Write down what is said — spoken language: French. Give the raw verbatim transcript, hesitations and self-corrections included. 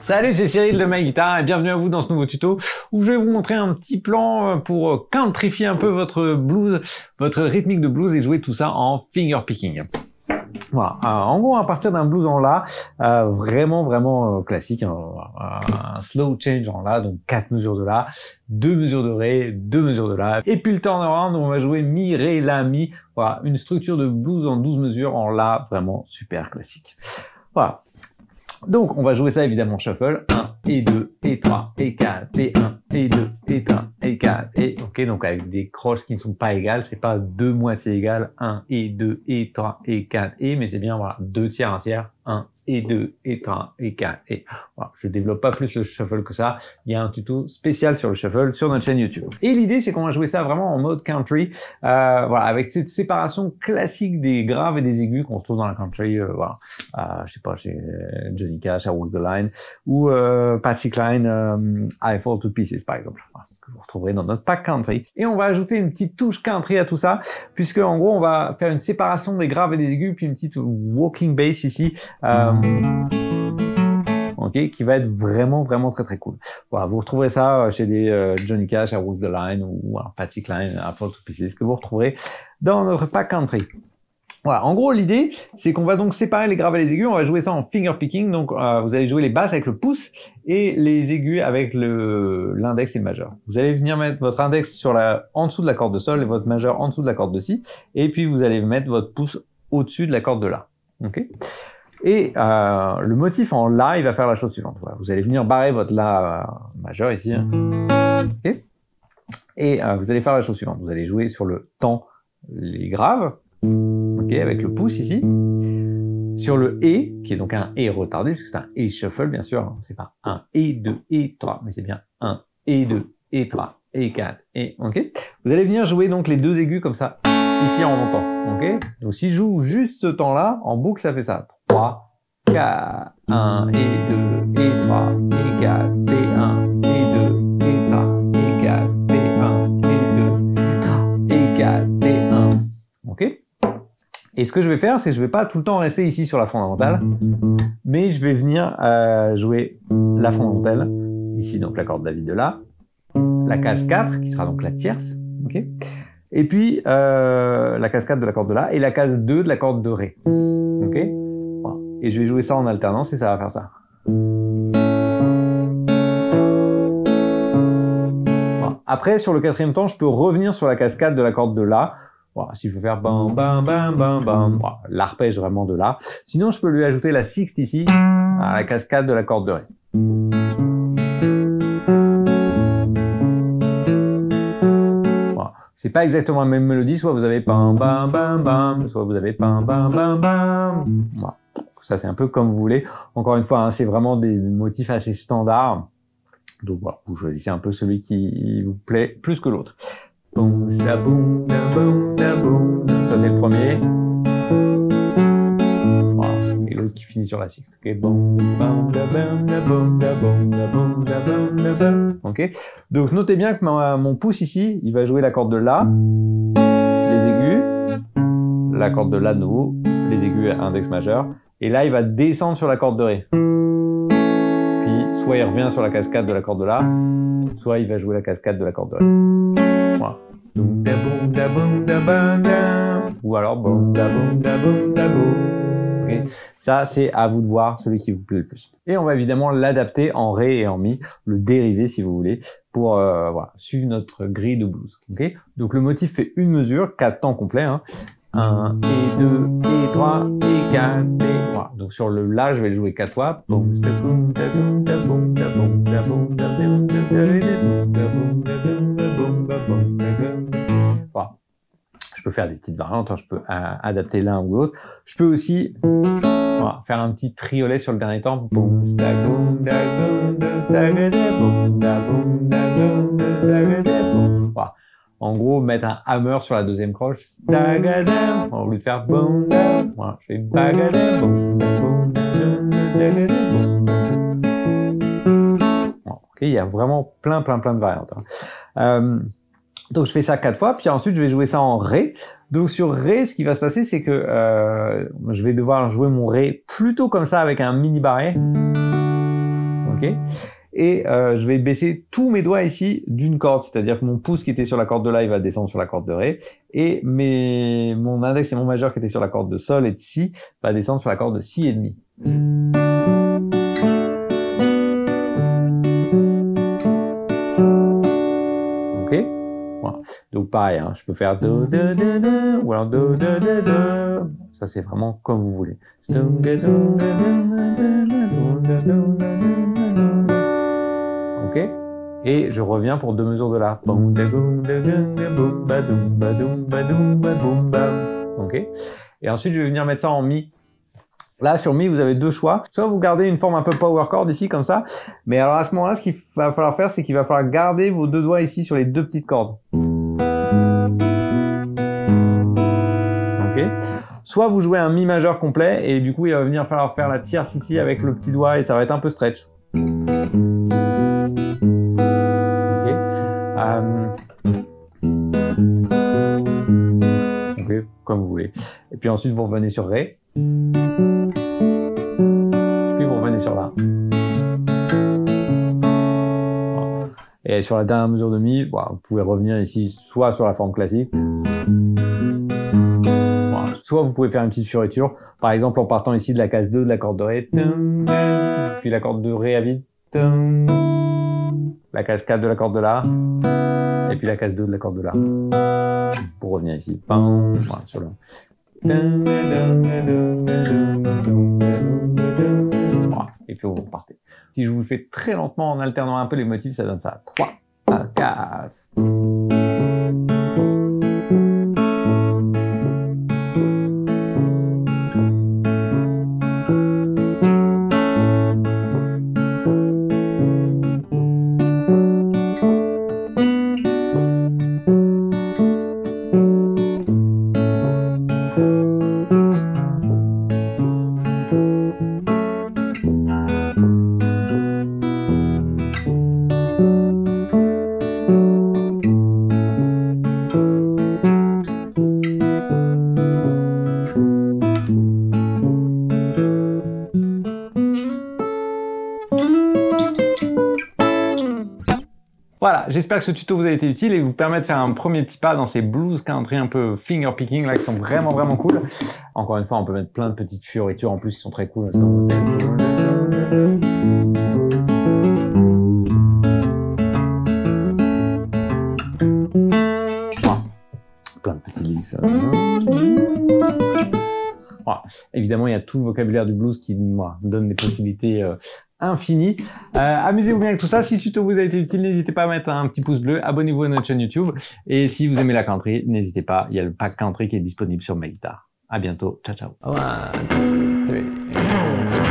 Salut, c'est Cyril de MyGuitar et bienvenue à vous dans ce nouveau tuto où je vais vous montrer un petit plan pour countrifier un peu votre blues, votre rythmique de blues et jouer tout ça en finger picking. Voilà, euh, en gros à partir d'un blues en la, euh, vraiment vraiment euh, classique, hein, un, un slow change en la, donc quatre mesures de la, deux mesures de ré, deux mesures de la, et puis le turnaround où on va jouer mi, ré, la, mi, voilà, une structure de blues en douze mesures en la, vraiment super classique. Voilà. Donc, on va jouer ça évidemment shuffle. un, et deux, et trois, et quatre, et un, et deux, et trois, et quatre, et ok, donc avec des croches qui ne sont pas égales, c'est pas deux moitiés égales, un, et deux, et trois, et quatre, et, mais c'est bien, voilà, deux tiers, un tiers, un, et deux, et trois, et quatre, et voilà, je développe pas plus le shuffle que ça, il y a un tuto spécial sur le shuffle sur notre chaîne YouTube. Et l'idée, c'est qu'on va jouer ça vraiment en mode country, euh, voilà, avec cette séparation classique des graves et des aigus qu'on trouve dans la country, euh, voilà, euh, je sais pas, chez Johnny Cash, I Walk the Line, ou euh, Patsy Cline, euh, I Fall to Pieces, par exemple. Voilà, que vous retrouverez dans notre pack country. Et on va ajouter une petite touche country à tout ça, puisque en gros, on va faire une séparation des graves et des aigus, puis une petite walking bass ici, euh, ok, qui va être vraiment, vraiment très, très cool. Voilà, vous retrouverez ça chez des euh, Johnny Cash, I Walk the Line, ou euh, Patsy Cline, I Fall to Pieces, que vous retrouverez dans notre pack country. Voilà, en gros, l'idée, c'est qu'on va donc séparer les graves et les aigus, on va jouer ça en finger picking, donc euh, vous allez jouer les basses avec le pouce et les aigus avec le l'index et le majeur. Vous allez venir mettre votre index sur la, en dessous de la corde de sol et votre majeur en dessous de la corde de si, et puis vous allez mettre votre pouce au-dessus de la corde de la. Okay, et euh, le motif en la, il va faire la chose suivante. Voilà, vous allez venir barrer votre la euh, majeur ici, hein. Okay, et euh, vous allez faire la chose suivante. Vous allez jouer sur le temps les graves, ok, avec le pouce ici, sur le et, qui est donc un et retardé, puisque c'est un et shuffle, bien sûr, c'est pas un et deux et trois, mais c'est bien un et deux et trois et quatre, et ok. Vous allez venir jouer donc les deux aigus comme ça, ici en montant, ok. Donc si je joue juste ce temps-là, en boucle, ça fait ça, trois, quatre, un et deux et trois et quatre, et un et deux et trois et quatre, et un et deux et trois et quatre, et un, ok. Et ce que je vais faire, c'est que je vais pas tout le temps rester ici sur la fondamentale, mais je vais venir euh, jouer la fondamentale, ici donc la corde David de la, la case quatre, qui sera donc la tierce, ok, et puis euh, la case quatre de la corde de la, et la case deux de la corde de ré, ok, voilà. Et je vais jouer ça en alternance, et ça va faire ça. Voilà. Après, sur le quatrième temps, je peux revenir sur la case quatre de la corde de la. Voilà, si je veux faire bam bam bam bam bam, voilà, l'arpège vraiment de là. Sinon, je peux lui ajouter la sixte ici, à la cascade de la corde de ré. Voilà, c'est pas exactement la même mélodie, soit vous avez bam bam bam bam, soit vous avez bam bam bam bam. Voilà, ça c'est un peu comme vous voulez. Encore une fois, hein, c'est vraiment des motifs assez standards. Donc voilà, vous choisissez un peu celui qui vous plaît plus que l'autre. Boum, da boum, da boum, da boum. Ça c'est le premier. Voilà. Et l'autre qui finit sur la sixte. Ok. Boum, boum, da boum, da boum, da boum, da boum, da boum, da boum. Ok. Donc notez bien que ma, mon pouce ici, il va jouer la corde de la, les aigus, la corde de la de nouveau, les aigus index majeur, et là il va descendre sur la corde de ré. Puis soit il revient sur la cascade de la corde de la, soit il va jouer la cascade de la corde de ré. Voilà. Ou alors boum, da boum, da boum, da boum. Okay. Ça, c'est à vous de voir celui qui vous plaît le plus. Et on va évidemment l'adapter en ré et en mi, le dériver si vous voulez, pour euh, voilà, suivre notre grille de blues. Okay. Donc le motif fait une mesure, quatre temps complets. Hein. un, et deux, et trois, et quatre, et voilà. Donc sur le la, je vais le jouer quatre fois. Boum, da boum, da boum, da boum, da boum, da boum, da boum, da boum, da boum, da boum, da boum, da boum. Voilà. Je peux faire des petites variantes, hein. Je peux euh, adapter l'un ou l'autre. Je peux aussi voilà, faire un petit triolet sur le dernier temps. Boum, da boum, da boum, da da boum, da boum, da boum, da da boum. Voilà. En gros, mettre un hammer sur la deuxième croche. Au lieu de faire boum, voilà, je fais bagadam, boum, boum, boum. Ok, il y a vraiment plein, plein, plein de variantes. Hein. Euh, donc je fais ça quatre fois, puis ensuite je vais jouer ça en ré. Donc sur ré, ce qui va se passer, c'est que euh, je vais devoir jouer mon ré plutôt comme ça avec un mini barré. Ok, ok. Et euh, je vais baisser tous mes doigts ici d'une corde, c'est-à-dire que mon pouce qui était sur la corde de La, il va descendre sur la corde de Ré, et mes, mon index et mon majeur qui étaient sur la corde de Sol et de Si va descendre sur la corde de Si et demi. Ok. Voilà. Donc pareil, hein, je peux faire do, do, do, do, ou alors do, do, do, do. Ça c'est vraiment comme vous voulez. Ok. Et je reviens pour deux mesures de La. Ok. Et ensuite je vais venir mettre ça en Mi. Là, sur Mi, vous avez deux choix. Soit vous gardez une forme un peu power chord ici, comme ça. Mais alors, à ce moment-là, ce qu'il va falloir faire, c'est qu'il va falloir garder vos deux doigts ici sur les deux petites cordes. Ok. Soit vous jouez un Mi majeur complet, et du coup, il va venir falloir faire la tierce ici avec le petit doigt, et ça va être un peu stretch. Ok. Euh... Ok, comme vous voulez. Et puis ensuite, vous revenez sur Ré. Puis vous revenez sur La. Voilà. Et sur la dernière mesure de Mi, voilà, vous pouvez revenir ici soit sur la forme classique, voilà, soit vous pouvez faire une petite fioriture, par exemple en partant ici de la case deux de la corde de Ré, puis la corde de Ré à vide, la case quatre de la corde de La, et puis la case deux de la corde de La, pour revenir ici, voilà, sur le... Voilà. Et puis vous repartez. Si je vous le fais très lentement en alternant un peu les motifs, ça donne ça. trois, quatre. Voilà, j'espère que ce tuto vous a été utile et vous permet de faire un premier petit pas dans ces blues country un peu finger picking là qui sont vraiment vraiment cool. Encore une fois, on peut mettre plein de petites fioritures en plus qui sont très cool. Voilà. Plein de petits licks. Voilà. Évidemment, il y a tout le vocabulaire du blues qui voilà, donne des possibilités euh, infini. Euh, Amusez-vous bien avec tout ça. Si le tuto vous a été utile, n'hésitez pas à mettre un petit pouce bleu. Abonnez-vous à notre chaîne YouTube. Et si vous aimez la country, n'hésitez pas. Il y a le pack country qui est disponible sur ma guitare. À bientôt. Ciao, ciao. One, two, three.